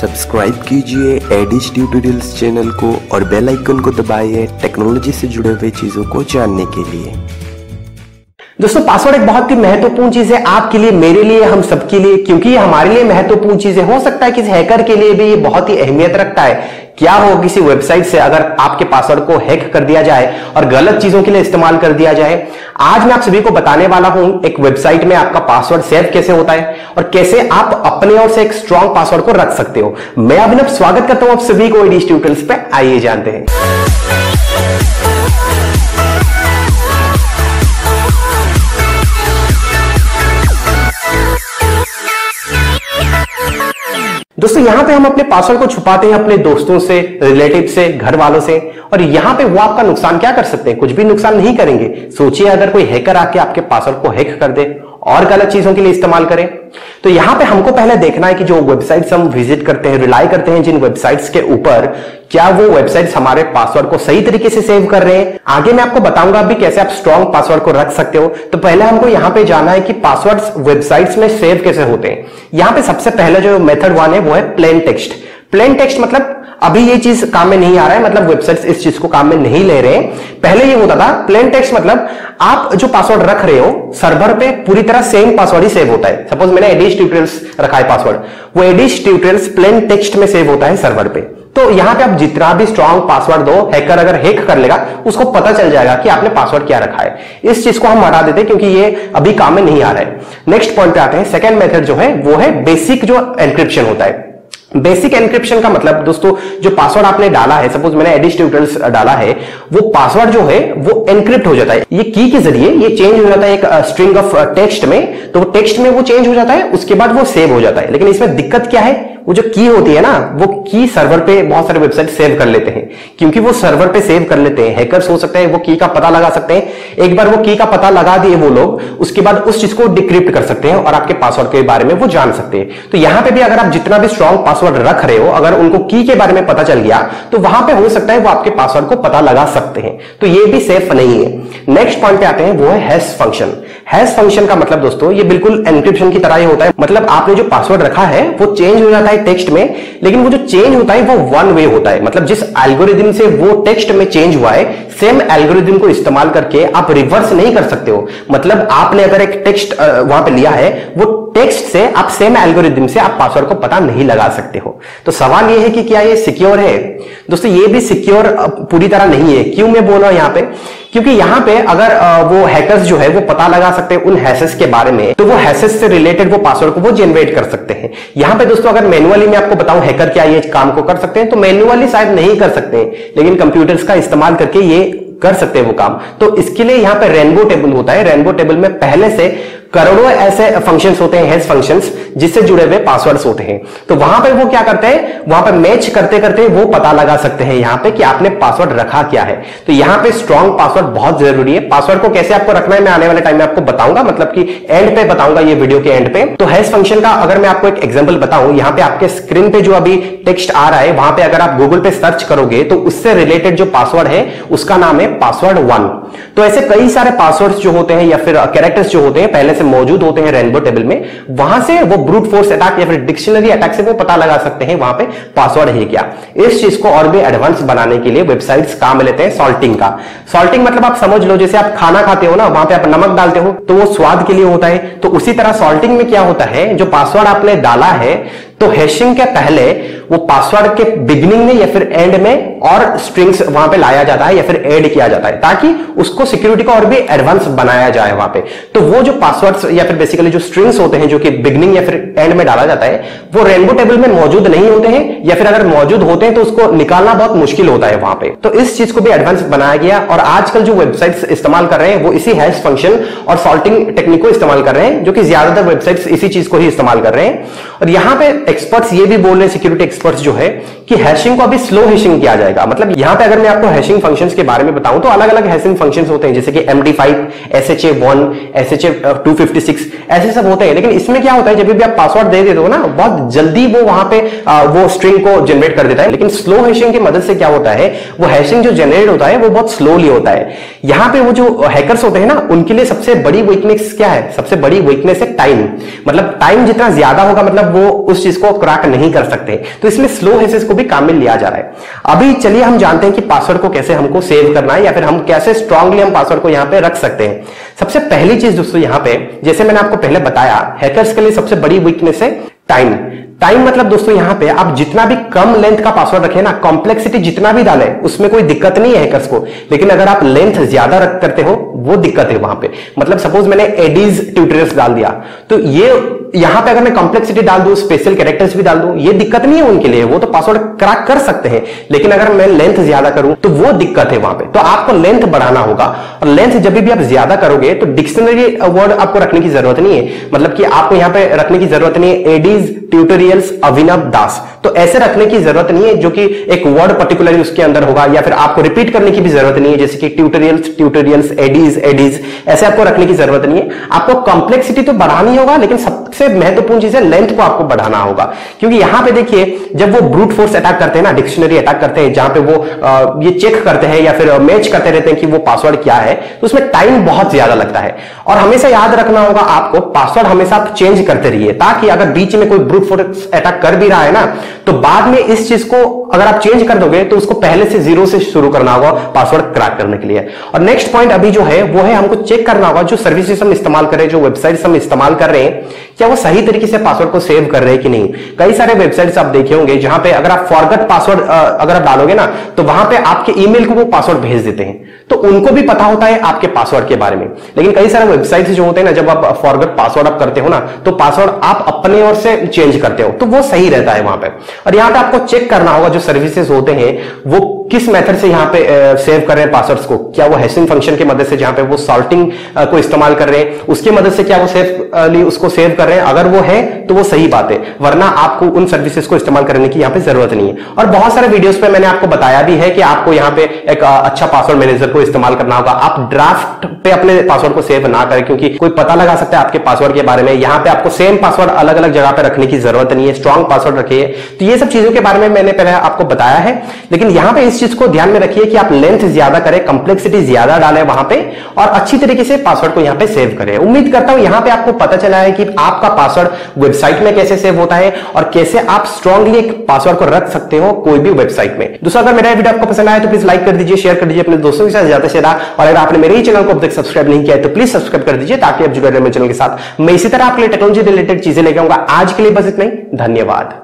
Subscribe कीजिए एडिश tutorials channel को और बेल आइकन को दबाइए टेक्नोलॉजी से जुड़े हुए चीजों को जानने के लिए। दोस्तों पासवर्ड एक बहुत ही महत्वपूर्ण चीज है आपके लिए, मेरे लिए, हम सबके लिए, क्योंकि ये हमारे लिए महत्वपूर्ण चीज है। हो सकता है किसी हैकर के लिए भी ये बहुत ही अहमियत रखता है। क्या हो किसी वेबसाइट से अगर आपके पासवर्ड को हैक कर दिया जाए और गलत चीजों के लिए इस्तेमाल कर दिया जाए। आज मैं आप सभी को बताने वाला हूं एक वेबसाइट में आपका पासवर्ड सेव कैसे होता है और कैसे आप अपने ओर से एक स्ट्रॉन्ग पासवर्ड को रख सकते हो। मैं अभिनव स्वागत करता हूं आप सभी को एडिश ट्यूटोरियल्स पे। आइए जानते हैं। दोस्तों यहां पे हम अपने पासवर्ड को छुपाते हैं अपने दोस्तों से, रिलेटिव से, घर वालों से, और यहां पे वो आपका नुकसान क्या कर सकते हैं? कुछ भी नुकसान नहीं करेंगे। सोचिए अगर कोई हैकर आके आपके पासवर्ड को हैक कर दे और गलत चीजों के लिए इस्तेमाल करें। तो यहां पे हमको पहले देखना है कि जो वेबसाइट्स हम विजिट करते हैं, रिलाई करते हैं जिन वेबसाइट्स के ऊपर, क्या वो वेबसाइट्स हमारे पासवर्ड को सही तरीके से सेव कर रहे हैं। आगे मैं आपको बताऊंगा भी कैसे आप स्ट्रॉन्ग पासवर्ड को रख सकते हो। तो पहले हमको यहां पे जाना है कि पासवर्ड्स वेबसाइट्स में सेव कैसे होते हैं। यहां पे सबसे पहले जो मेथड वन है वो है प्लेन टेक्स्ट। प्लेन टेक्स्ट मतलब अभी ये चीज काम में नहीं आ रहा है, मतलब वेबसाइट्स इस चीज को काम में नहीं ले रहे हैं। पहले ये होता था प्लेन टेक्स्ट मतलब आप जो पासवर्ड रख रहे हो सर्वर पे पूरी तरह सेम पासवर्ड ही सेव होता है। सपोज मैंने एडिश ट्यूटोरियल्स रखा है पासवर्ड, वो एडिश ट्यूटोरियल्स प्लेन टेक्स्ट में सेव होता है सर्वर पे। तो यहां पे आप जितना भी स्ट्रॉन्ग पासवर्ड दो, हैकर अगर हैक कर लेगा उसको पता चल जाएगा कि आपने पासवर्ड क्या रखा है। इस चीज को हम हटा देते हैं क्योंकि ये अभी काम में नहीं आ रहा है। नेक्स्ट पॉइंट पे आते हैं। सेकंड मेथड जो है वो है बेसिक जो एन्क्रिप्शन होता है। बेसिक एन्क्रिप्शन का मतलब दोस्तों जो पासवर्ड आपने डाला है, सपोज मैंने एडिश ट्यूटोरियल्स डाला है, वो पासवर्ड जो है वो एनक्रिप्ट हो जाता है। ये की के जरिए ये चेंज हो जाता है एक स्ट्रिंग ऑफ टेक्स्ट में, तो टेक्स्ट में वो चेंज हो जाता है, उसके बाद वो सेव हो जाता है। लेकिन इसमें दिक्कत क्या है, वो जो की होती है ना, वो की सर्वर पे बहुत सारे वेबसाइट सेव कर लेते हैं। क्योंकि वो सर्वर पे सेव कर लेते हैं, हैकर्स हो सकते हैं वो की का पता लगा सकते हैं। एक बार वो की का पता लगा दिए वो लोग, उसके बाद उस चीज को डिक्रिप्ट कर सकते हैं और आपके पासवर्ड के बारे में वो जान सकते हैं। तो यहां पे भी अगर आप जितना भी स्ट्रॉन्ग पासवर्ड रख रहे हो, अगर उनको की के बारे में पता चल गया तो वहां पे हो सकता है वो आपके पासवर्ड को पता लगा सकते हैं। तो ये भी सेफ नहीं है। नेक्स्ट पॉइंट पे आते हैं, वो है हैश फंक्शन। हैश फंक्शन का मतलब दोस्तों ये बिल्कुल एन्क्रिप्शन की तरह ही होता है। मतलब आपने जो पासवर्ड रखा है वो चेंज हो जाता है टेक्स्ट में, लेकिन वो जो चेंज होता है वो वन वे होता है। मतलब जिस एल्गोरिदम से वो टेक्स्ट में चेंज हुआ है, सेम एल्गोरिदम को इस्तेमाल करके आप रिवर्स नहीं कर सकते हो। मतलब आपने अगर एक टेक्स्ट वहां पे लिया है, वो टेक्स्ट से आप सेम एल्गोरिदम से आप पासवर्ड को पता नहीं लगा सकते हो। तो सवाल ये है कि क्या ये सिक्योर है? दोस्तों ये भी सिक्योर पूरी तरह नहीं है। क्यों मैं बोल रहा हूं यहां पे? क्योंकि यहां पे अगर वो हैकर्स जो है वो पता लगा सकते हैं उन हैशेस के बारे में, तो वो हैशेस से रिलेटेड वो पासवर्ड को वो जनरेट कर सकते हैं। यहां पे दोस्तों अगर मैन्युअली मैं आपको बताऊं हैकर क्या ये काम को कर सकते हैं, तो मैन्युअली शायद नहीं कर सकते हैं, लेकिन कंप्यूटर्स का इस्तेमाल करके ये कर सकते हैं वो काम। तो इसके लिए यहां पे रेनबो टेबल होता है। रेनबो टेबल में पहले से करोड़ों ऐसे फंक्शंस होते हैं, हैश फंक्शंस, जिससे जुड़े हुए पासवर्ड्स होते हैं। तो वहां पे वो क्या करते हैं, वहां पे मैच करते करते वो पता लगा सकते हैं यहां पे कि आपने पासवर्ड रखा क्या है। तो यहां पे स्ट्रॉन्ग पासवर्ड बहुत जरूरी है। पासवर्ड को कैसे आपको रखना है मैं आने वाले टाइम में आपको बताऊंगा, मतलब कि एंड पे बताऊंगा, ये वीडियो के एंड पे। तो हैश फंक्शन का अगर मैं आपको एक एग्जांपल बताऊं, यहां पे आपके स्क्रीन पे जो अभी टेक्स्ट आ रहा है, वहां पे अगर आप गूगल पे सर्च करोगे तो उससे रिलेटेड जो पासवर्ड है उसका नाम है पासवर्ड 1। तो ऐसे कई सारे पासवर्ड्स जो होते हैं या फिर कैरेक्टर्स जो होते हैं पहले से मौजूद होते हैं रेनबो टेबल में, वहां से वो ब्रूट फोर्स अटैक या फिर डिक्शनरी अटैक से वो पता लगा सकते हैं वहां पे पासवर्ड है क्या। इस चीज को और भी एडवांस बनाने के लिए वेबसाइट्स काम लेते हैं सॉल्टिंग का। सॉल्टिंग मतलब आप समझ लो, जैसे आप खाना खाते हो ना, वहां पे आप नमक डालते हो तो वो स्वाद के लिए होता है। तो उसी तरह सॉल्टिंग में क्या होता है, जो पासवर्ड आपने डाला है तो हैशिंग के पहले वो पासवर्ड के बिगिनिंग में या फिर एंड में और स्ट्रिंग्स वहां पे लाया जाता है या फिर ऐड किया जाता है, ताकि उसको सिक्योरिटी को और भी एडवांस बनाया जाए वहां पे। तो वो जो पासवर्ड्स या फिर बेसिकली जो स्ट्रिंग्स होते हैं जो कि बिगिनिंग या फिर एंड में डाला जाता है, वो रेनबो टेबल में मौजूद नहीं होते हैं, या फिर अगर मौजूद होते हैं तो उसको निकालना बहुत मुश्किल होता है वहां पे। तो इस चीज को भी एडवांस बनाया गया और आजकल जो वेबसाइट्स इस्तेमाल कर रहे हैं वो इसी हैश फंक्शन और सॉल्टिंग टेक्निक को इस्तेमाल कर रहे हैं, जो कि ज्यादातर वेबसाइट्स इसी चीज को ही इस्तेमाल कर रहे हैं। और यहां पे एक्सपर्ट्स ये भी बोल रहे हैं, सिक्योरिटी एक्सपर्ट्स जो है, कि हैशिंग को अभी स्लो हैशिंग किया जाएगा। मतलब यहां पे अगर मैं आपको हैशिंग फंक्शंस के बारे में बताऊं तो अलग अलग हैशिंग फंक्शंस होते हैं, जैसे कि MD5, SHA-1, SHA-256 ऐसे सब होते हैं। लेकिन इसमें क्या होता है, जब भी आप पासवर्ड दे देते हो ना, बहुत जल्दी वो वहां पे वो स्ट्रिंग को जनरेट कर देता है। लेकिन स्लो हैशिंग की मदद से क्या होता है, वो हैशिंग जो जनरेट होता है वो बहुत स्लोली होता है। यहां पे वो जो हैकर्स होते हैं ना, उनके लिए सबसे बड़ी वीकनेस क्या है? सबसे बड़ी वीकनेस है टाइम। मतलब टाइम जितना ज्यादा होगा, मतलब वो उस चीज चीज को क्रैक नहीं कर सकते। तो इसलिए स्लो हैशेस को भी काम में लिया जा रहा है। अभी चलिए हम जानते हैं कि पासवर्ड को कैसे हमको सेव करना है, या फिर हम कैसे स्ट्रांगली हम पासवर्ड को यहां पे रख सकते हैं। सबसे पहली चीज दोस्तों यहां पे, जैसे मैंने आपको पहले बताया, हैकर्स के लिए सबसे बड़ी वीकनेस है टाइम। टाइम मतलब दोस्तों यहां पे आप जितना भी कम लेंथ का पासवर्ड रखें ना, कॉम्प्लेक्सिटी जितना भी डालें, उसमें कोई दिक्कत नहीं है हैकर्स को। लेकिन अगर आप लेंथ ज्यादा रख करते हो, वो दिक्कत है वहां पे। मतलब सपोज मैंने एडीज ट्यूटोरियल्स डाल दिया, तो ये यहां पे अगर मैं कॉम्प्लेक्सिटी डाल दूं, स्पेशल कैरेक्टर्स भी डाल दूं, ये दिक्कत नहीं है उनके लिए, वो तो पासवर्ड क्रैक कर सकते हैं। लेकिन अगर मैं लेंथ ज्यादा करूं तो वो दिक्कत है वहां पे। तो आपको लेंथ बढ़ाना होगा, और लेंथ जब भी आप ज्यादा करोगे तो डिक्शनरी वर्ड आपको रखने की जरूरत नहीं है। मतलब कि आपको यहां पे रखने की जरूरत नहीं है एडीज ट्यूटोरियल्स अभिनव दास, तो ऐसे रखने की जरूरत नहीं है जो कि एक वर्ड पर्टिकुलरली उसके अंदर होगा, या फिर आपको रिपीट करने की भी जरूरत नहीं है, जैसे कि ट्यूटोरियल्स ट्यूटोरियल्स एडीज ऐसे आपको रखने की जरूरत नहीं है। आपको कॉम्प्लेक्सिटी तो बढ़ानी होगा, लेकिन सबसे महत्वपूर्ण चीज है लेंथ को आपको बढ़ाना होगा। क्योंकि यहां पे देखिए, जब वो ब्रूट फोर्स अटैक करते हैं ना, डिक्शनरी अटैक करते हैं, जहां पे वो ये चेक करते हैं या फिर मैच करते रहते हैं कि वो पासवर्ड क्या है, तो उसमें टाइम बहुत ज्यादा लगता है। और हमेशा याद रखना होगा आपको, पासवर्ड हमेशा आप चेंज करते रहिए, ताकि अगर बीच में कोई ब्रूट फोर्स अटैक कर भी रहा है ना, तो बाद में इस चीज को अगर आप चेंज कर दोगे तो उसको पहले से जीरो से शुरू करना होगा पासवर्ड क्रैक करने के लिए। और नेक्स्ट पॉइंट अभी जो है वो है, हमको चेक करना होगा जो सर्विसेज हम इस्तेमाल कर रहे हैं, जो वेबसाइट्स हम इस्तेमाल कर रहे हैं, क्या वो सही तरीके से पासवर्ड को सेव कर रहे हैं कि नहीं। कई सारे वेबसाइट्स आप देखे होंगे जहां पे अगर आप फॉरगेट पासवर्ड अगर आप डालोगे ना, तो वहां पे आपके ईमेल को वो पासवर्ड भेज देते हैं। तो उनको भी पता होता है आपके पासवर्ड के बारे में। लेकिन कई सारे वेबसाइट्स जो होते हैं ना, जब आप फॉरगेट पासवर्ड आप करते हो ना, तो पासवर्ड आप अपने ओर से चेंज करते हो, तो वो सही रहता है वहां पे। और यहां पे आपको चेक करना होगा जो सर्विसेज होते हैं वो किस मेथड से यहां पे सेव कर रहे हैं पासवर्ड्स को। क्या वो हैशिंग फंक्शन की मदद से, जहां पे वो सॉल्टिंग को इस्तेमाल कर रहे हैं, उसकी मदद से क्या वो उसको सेव कर रहे हैं। अगर वो है तो वो सही बात है, वरना आपको उन सर्विसेज को इस्तेमाल करने की यहां पे जरूरत नहीं है। और बहुत सारे वीडियोस पे मैंने आपको बताया भी है कि आपको यहां पे एक अच्छा पासवर्ड मैनेजर को इस्तेमाल करना होगा। आप ड्राफ्ट पे अपने पासवर्ड को सेव ना करें, क्योंकि कोई पता लगा सकता है आपके पासवर्ड के बारे में। यहां पे आपको सेम पासवर्ड अलग अलग जगह पे रखने की जरूरत नहीं है, स्ट्रॉन्ग पासवर्ड रखिए। तो ये सब चीजों के बारे में मैंने पहले आपको बताया है। लेकिन यहां पे इस चीज को ध्यान में रखिए कि आप लेंथ ज्यादा करें, कंप्लेक्सिटी ज्यादा डालें वहां पे, और अच्छी तरीके से पासवर्ड को यहां पे सेव करें। उम्मीद करता हूं यहां पे आपको पता चला है कि आपका पासवर्ड वेबसाइट में कैसे सेव होता है, और कैसे आप स्ट्रांगली एक पासवर्ड को रख सकते हो कोई भी वेबसाइट में। दूसरा, अगर मेरा वीडियो आपको पसंद आया तो प्लीज लाइक कर दीजिए, शेयर कर दीजिए अपने दोस्तों के साथ ज्यादा से ज्यादा। और अगर आपने मेरे ही चैनल को अब तक सब्सक्राइब नहीं किया है तो प्लीज सब्सक्राइब कर दीजिए, ताकि आप जुड़े रहे मेरे चैनल के साथ। मैं इसी तरह आपके लिए टेक्नोलॉजी रिलेटेड चीजें लेकर आऊंगा। आज के लिए बस इतना ही, धन्यवाद।